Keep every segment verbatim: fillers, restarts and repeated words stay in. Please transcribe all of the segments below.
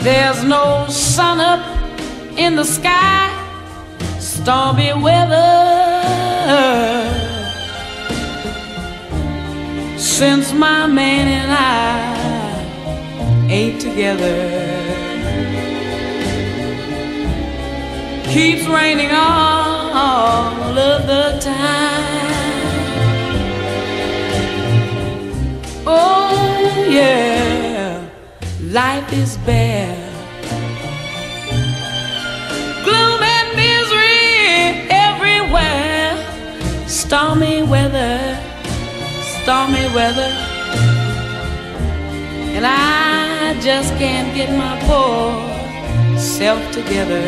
There's no sun up in the sky, stormy weather. Since my man and I ain't together. Keeps raining all of the time. Oh yeah, life is bare. Gloom and misery everywhere. Stormy weather, stormy weather. And I just can't get my poor self together.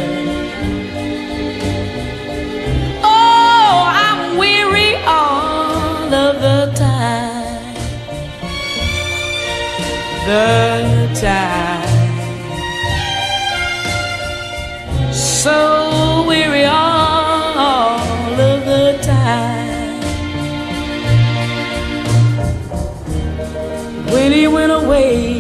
Oh, I'm weary all of the time. The time. So weary all of the time. When he went away,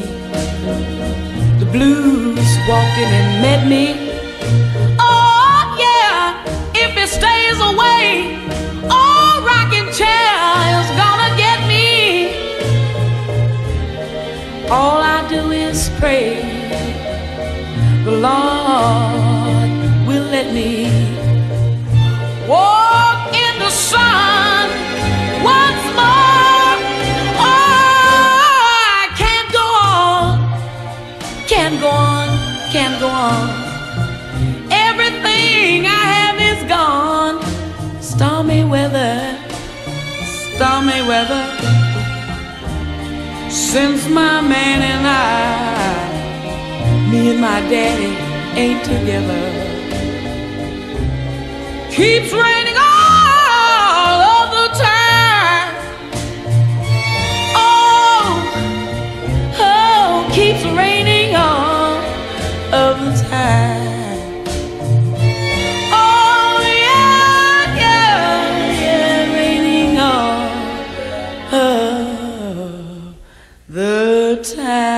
the blues walked in and met me. Oh yeah, if he stays away, oh, rocking chair is gonna get me. All I do is pray the Lord will let me walk in the sun once more. Oh, I can't go on, can't go on, can't go on. Everything I have is gone. Stormy weather, stormy weather. Since my man and I, me and my daddy ain't together. Keeps raining all of the time. Oh, oh, keeps raining all of the time. Oh yeah, yeah, yeah, raining all of the time.